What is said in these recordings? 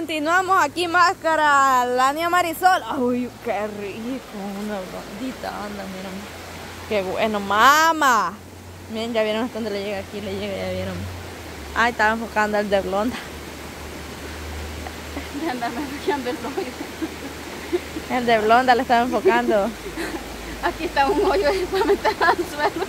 continuamos aquí, máscara, la niña Marisol. Uy, qué rico, una blondita, anda, miren. Qué bueno, mamá. Miren, ya vieron hasta dónde le llega aquí, le llega, ya vieron. Ay, estaba enfocando el de blonda. El de blonda le estaba enfocando. Aquí está un hoyo para meter al suelo.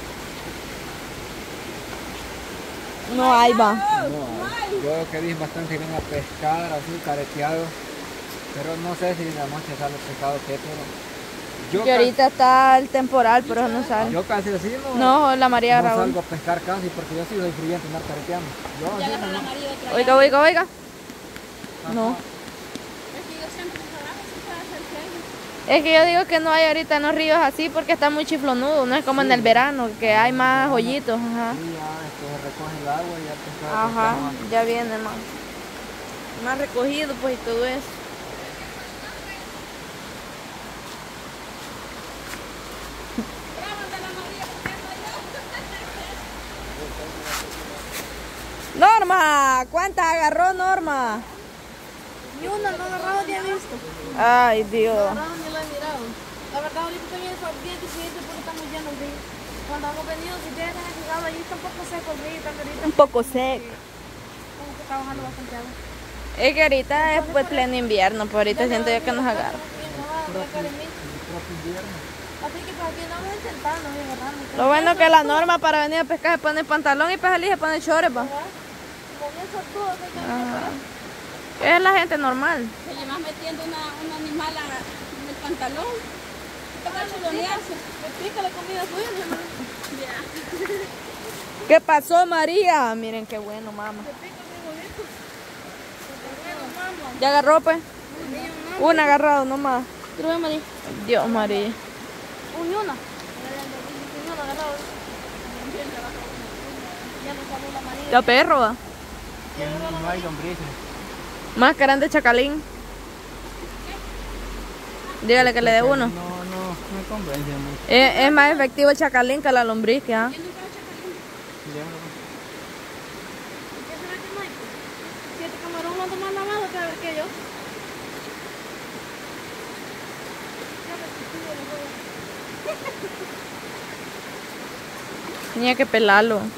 No hay, va. No, yo que vi bastante que vienen a pescar, así, careteado. Pero no sé si en la noche sale pescado que, pero... Que ahorita está el temporal, pero no sale. Yo casi así no, la María no Raúl. salgo a pescar casi porque yo sí soy fluyente andar careteando. Yo Ya así agarró la no. María otra Oiga, oiga, oiga. No. Es que yo siempre me trabajo así para hacer fuego. Es que yo digo que no hay ahorita en los ríos así porque está muy chiflonudo, no es como en el verano, que hay más hoyitos. Ajá. Sí, ya se recoge el agua y ya pescado. Ajá, ya viene más recogido pues y todo eso. Norma, ¿cuántas agarró Norma? Ni una, no agarrado ni he visto. Ay, Dios. Agarrado ni lo he mirado. La verdad ahorita estoy bien difícil porque estamos llenos de río. Cuando hemos venido, si ustedes han llegado allí, está un poco seco el río, está ahorita. Un poco seco. Como que está bajando bastante agua. Es que ahorita es pues pleno invierno, pues ahorita siento yo que nos agarra. Así que pues aquí no vamos a intentarnos y agarramos. Lo bueno que la Norma para venir a pescar se pone el pantalón y para salir se pone shorts, pa. Como bien sortudo, Es la gente normal. se le va metiendo un animal en el pantalón. Para chulonearse. Me pica la comida suya, mi hermano. Ya. ¿Qué pasó, María? Miren qué bueno, mamá. Me pica mi bonito. Bueno, mamá. ¿Ya agarró, pues? Una agarrado nomás. Pero María. Dios, María. Una agarrado. Ya nos salió la María. ¿Ya perro, va? No hay lombrices. Máscara de chacalín. Dígale que le dé uno. No me convence mucho. Es más efectivo el chacalín que la lombriz, ¿ah? ¿Qué será que no hay? Si este camarón lo ando más lavado que a ver que yo. Tenía que pelarlo. ¿Por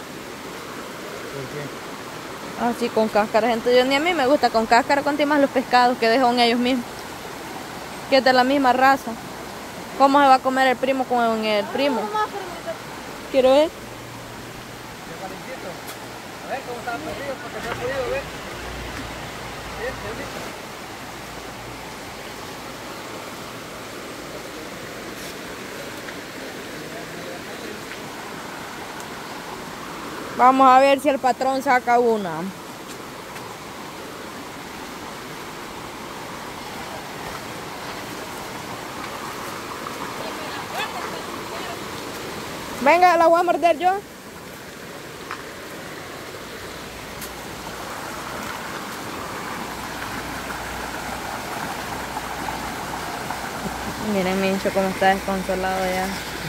qué? Así con cáscara, gente. Yo ni a mí me gusta con cáscara, con más los pescados que dejan ellos mismos. Que es de la misma raza. ¿Cómo se va a comer el primo con el primo? Quiero ver. A ver cómo estaba perdido porque no he podido ver. Vamos a ver si el patrón saca una. Venga, la voy a morder yo. Miren, Mincho, cómo está desconsolado ya.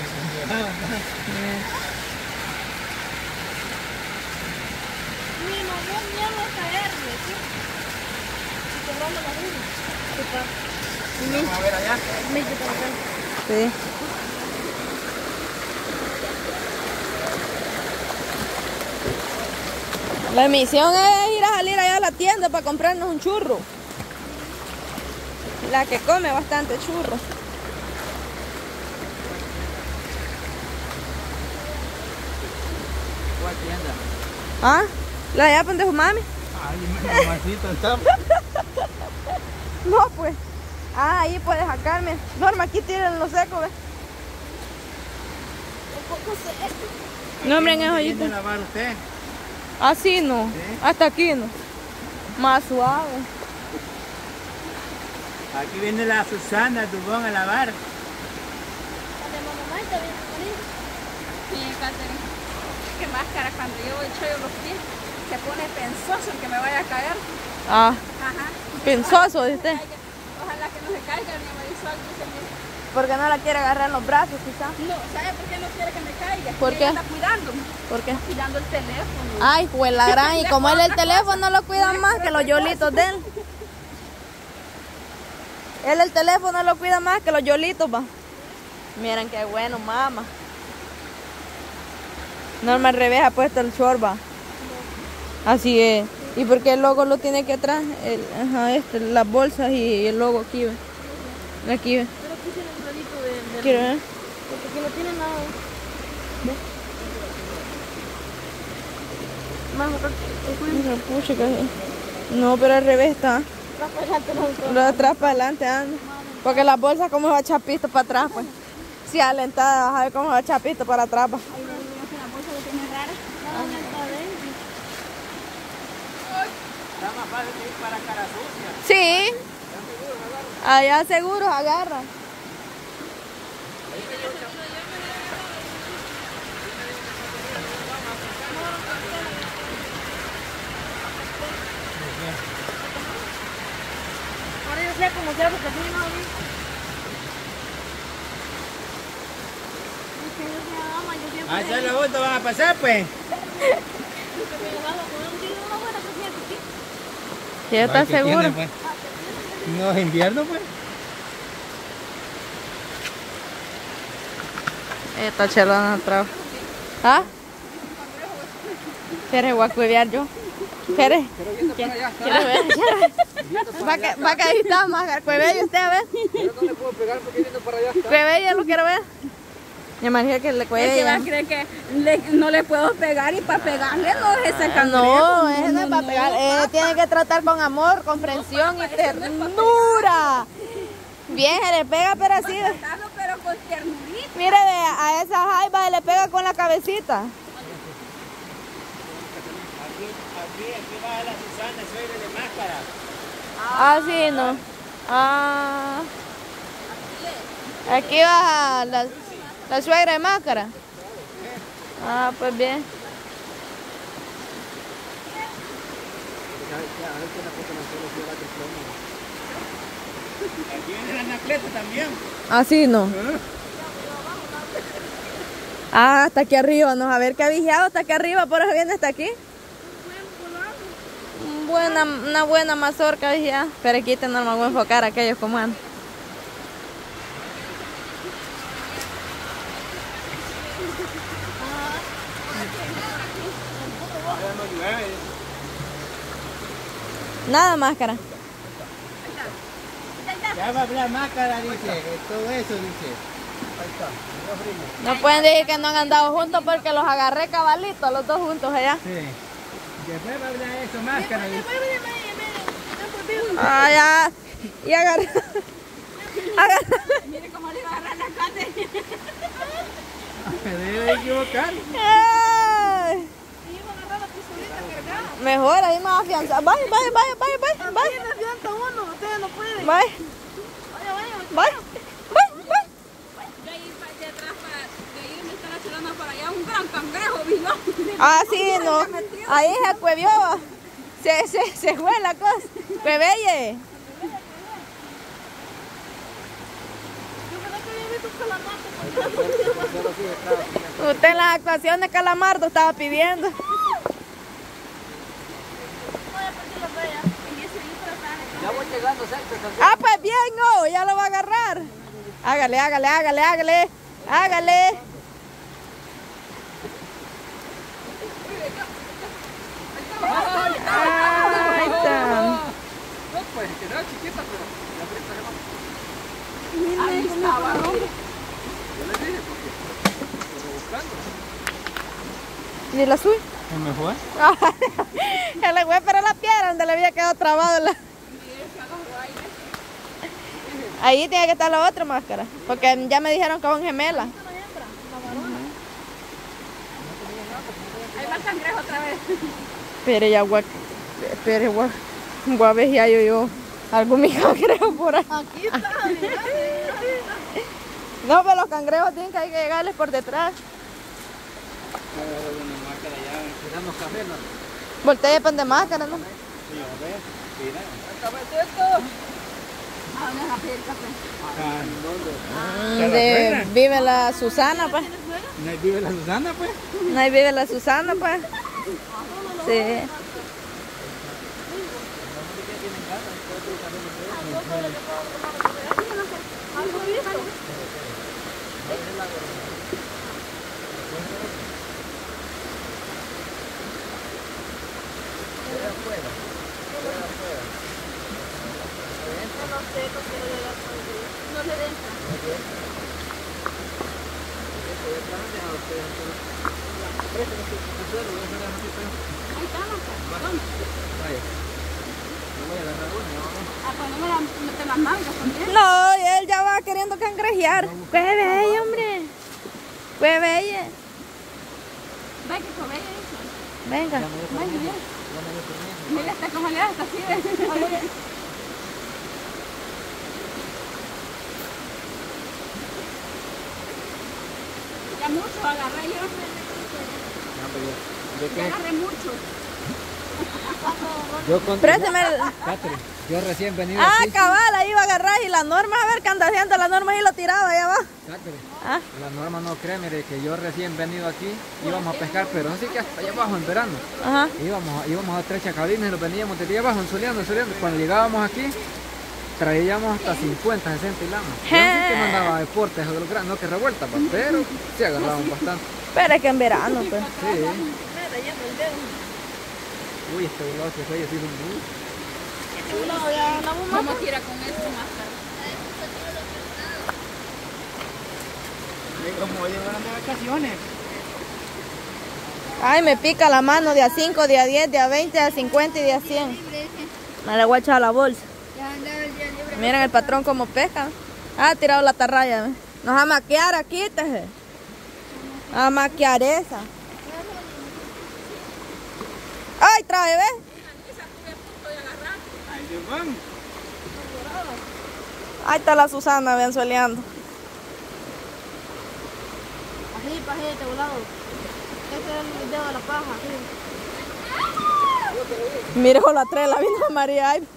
Mi mamá miedo a caerme, ¿sí? Y quebrando la vida. Vamos a ver allá. Sí. La misión es ir a salir allá a la tienda para comprarnos un churro. La que come bastante churro. ¿Cuál tienda? ¿Ah? ¿La de allá donde su mami? Ay, mamacita, está. No, pues. Ah, ahí puedes sacarme. Norma, aquí tienen los secos, ¿ves? Un poco seco. No, hombre, en eso ¿Quién ahorita. lavar usted? Así no. Sí. Hasta aquí no. Más suave. Aquí viene la Susana Dubón a lavar. De mamá está bien, María. Sí, Catherine. Qué máscara cuando yo echo los pies. Se pone pensoso el que me vaya a caer. Ah, Ajá. pensoso, ¿viste? Ojalá que no se caiga ni Marisol, dice mi. Porque no la quiere agarrar en los brazos, quizás. No, ¿sabe por qué no quiere que me caiga? ¿Por qué? Ella está cuidando. ¿Por qué? Cuidando el teléfono. Ay, pues la gran. Y como él el teléfono no lo cuidan más que los yolitos de él. Él el teléfono lo cuida más que los yolitos, va. Miren qué bueno, mamá. Norma al revés ha puesto el short, va. Así es. ¿Y por qué el logo lo tiene aquí atrás? Ajá, las bolsas y el logo aquí, ve. Aquí, ve. Pero puse el rodito de Quiero ver. porque aquí no tiene nada. Más Pucha, casi. No, pero al revés está. Lo de atrás para adelante anda. Porque las bolsas como va a echar pisto para atrás, pues. Si alentada, vas a ver cómo va a echar pisto para atrás, pues. Ahí veo que la bolsa lo tiene rara. No, no está dentro. Está más fácil de ir para cara sucia. Sí. Allá seguro agarra. Ahora yo sé cómo quiero porque así no vi. Ah, ya la vuelta van a pasar, pues. ¿Sí estás seguro? Tiene, pues? No es invierno, pues. Esta chelona atrás. ¿Ah? ¿Quieres guacuevear yo? ¿Quieres? ¿Quieres ver? Va que ahí está más cuevello usted, a ver. Pero no le puedo pegar porque viendo para allá está. Cuevello lo quiero ver. Me imagino que le Es que va a cuevello. creer que no le puedo pegar y para pegarle no es ese cangrejo. No, ese no es para pegar. Tiene que tratar con amor, comprensión y ternura. Bien, se le pega, pero así. Pero con ternurita. Mire, a esa jaiba se le pega con la cabecita. Aquí baja la Susana, suegra de máscara. Ah, sí, no. Ah. Aquí baja la suegra de máscara. Ah, pues bien. Aquí viene la Anacleta también. Ah, sí, no. Ah, hasta aquí arriba, no, a ver qué ha vigiado hasta aquí arriba, por eso viene hasta aquí. Una buena mazorca vigiada. Pero aquí no me voy a enfocar a aquellos como andan. Nada máscara. Ya va a hablar máscara, dice. Todo eso, dice. Ahí está. No pueden decir que no han andado juntos porque los agarré cabalitos, los dos juntos allá. Sí. Después va a hablar eso, máscara, dice. Ah, ya. Y agarré. Mire cómo le iba a agarrar la carne. Se debe equivocar. Ay. Y iba a agarrar la pistolita cargada. Mejor, ahí más afianzado. Vaya. También afianza uno, ustedes no pueden. Vaya. Vaya. De ahí para allá atrás, de ahí me está la chelona para allá, un gran cangrejo vino. Ah, sí, no. Ahí se cuevió. Se fue la cosa. Cuevelle. Usted en las actuaciones de Calamardo estaba pidiendo. Ya voy llegando cerca. Ah, pues bien, no, ya lo va a agarrar. Hágale. Ahí está. No, pues quedó chiquita, pero la presa ya va. Ahí estaba. Yo le dije porque estoy buscando. ¿Ni la suya? ¿Es mejor? Ya le voy a esperar la piedra donde le había quedado trabado la... Ahí tiene que estar la otra máscara, porque ya me dijeron que son gemelas. Ahí va el cangrejo otra vez. Pero voy a ver si hay yo algo mi cangrejo por ahí. Aquí está, mira. No, pero los cangrejos tienen que hay que llegarles por detrás. Tiramos café, ¿no? Voltea pan de máscara, ¿no? Sí, a ver, mira. ¿A dónde vas a pedir café? De vive la Susana, pues. ¿No vive la Susana, pues? No ahí vive la Susana, pues. Sí. No le den. Ahí está, ¿dónde? Pues no me la meten las mangas también. No, y él ya va queriendo cangrejear. ¡Qué bello, hombre! ¡Qué bella! Ve que come eso. Venga. Mira, está como le da, está así de... Ya mucho agarré yo. Ya agarré mucho. Yo con Présteme el... Catherine, yo recién venido Ah, aquí. cabal, ahí iba a agarrar y la Norma, a ver qué anda haciendo la Norma y lo tiraba allá abajo. Catherine, Ah, la Norma no cree, mire, que yo recién venido aquí, íbamos a pescar, pero así que hasta allá abajo en verano. ajá. Íbamos a 3 chacalines y los veníamos de allá abajo, soleando. Cuando llegábamos aquí, traíamos hasta 50, 60 y lamas. Yo no sé que mandaba deportes o de los grandes, no que revuelta, pues, pero sí agarraban bastante. Pero es que en verano, pues. Sí. Uy, este volado que fue, yo sí lo vi. ¿Cómo tira con esto más tarde? Como hoy van de vacaciones. Ay, me pica la mano de a 5, de a 10, de a 20, de a 50 y de a 100. Me la voy a echar a la bolsa. Miren el patrón como pesca. Ah, ha tirado la tarraya. ¿Ve? Nos va a maquear aquí, teje. A maquear esa. Ay, trae, ¿ves? Ahí se van. Ahí está la Susana, vean, soleando. Así, pajete, volado. Este es el dedo de la paja. Mire, la trae la vino María. Ay,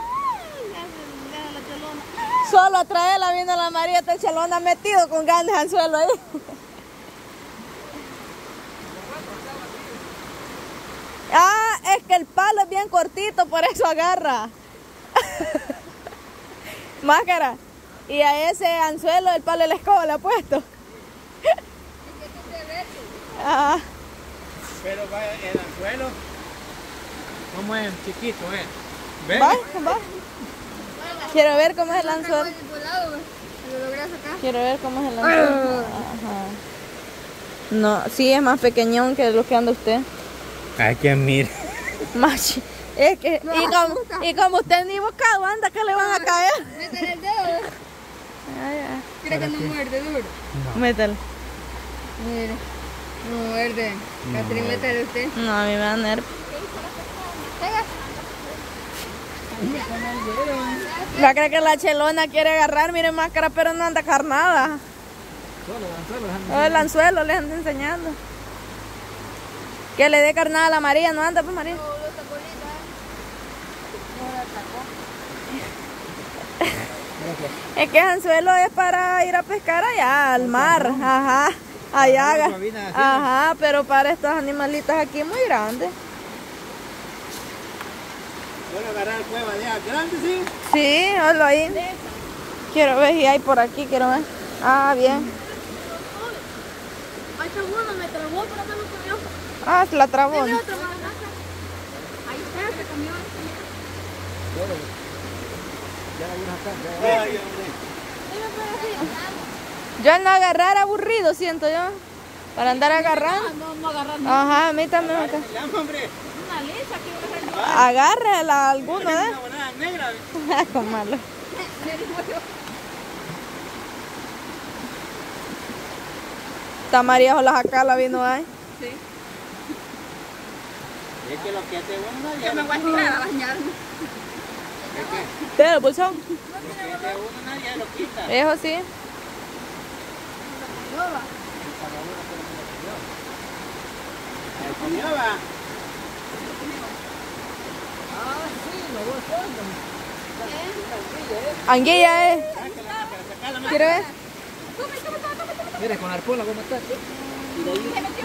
La chelona. solo a traer la vino la María, está el chelón ha metido con grandes anzuelos ahí. Ah, es que el palo es bien cortito, por eso agarra. Máscara. Y a ese anzuelo el palo de la escoba le ha puesto. Ah, Pero vaya, el anzuelo. Como es chiquito, ¿Ves? va. Quiero ver cómo es el anzuelo. Lo logré sacar. Quiero ver cómo es el anzuelo. Ajá. No, sí es más pequeñón que lo que anda usted. Ay, que mire. Machi. Es que, y como usted ni bocado anda, que le van a caer. Métele el dedo. Mira que no muerde duro. Mételo. Mire. No muerde. Catherine, métele usted. No, a mí me da nervio. Va a creer que la chelona quiere agarrar, mire máscara, pero no anda carnada. Solo el anzuelo. El anzuelo les anda enseñando. Que le dé carnada a la María, no anda pues María. Es que el anzuelo es para ir a pescar allá al mar, ajá, allá, ajá, pero para estos animalitos aquí muy grandes. Voy a agarrar el cueva de grande, ¿sí? Sí, hazlo ahí. Quiero ver si hay por aquí, quiero ver. Ah, bien. Ahí está uno, me trabó, pero no lo comió. Ah, se la trabó. Ahí está, se comió. Ya la vieron acá. Ay, hombre. Yo al no agarrar aburrido, siento yo. Para andar agarrando. No agarrando. Ajá, a mí también acá. Llama, hombre. Una lisa que voy a agarrar. Agárrela alguno, ¿eh? Una banana negra. Con malo. Está María Jolas acá, la vino ahí. Sí. Es que lo que hace uno Yo me voy a tirar a bañarme. ¿Te lo pulsó? Lo que hace uno nadie lo quita. Eso sí. ¿Se comió, va? Anguilla, ¿eh? ¿Quieres ver? Mire, con arpola, ¿cómo está? Se metió